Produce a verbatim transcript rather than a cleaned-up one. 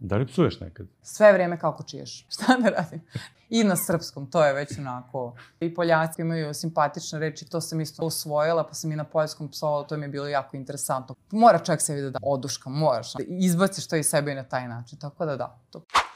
Da li psuješ nekad? Sve vreme kako čiješ. Šta da radim? I na srpskom, to je već onako. I Poljaci imaju simpatične reči, to sam isto usvojila, pa sam i na poljskom psovala, to mi je bilo jako interesantno. Mora čovjek sebi da da oduška, moraš. Da izbaciš to iz sebe i na taj način, tako da da. To.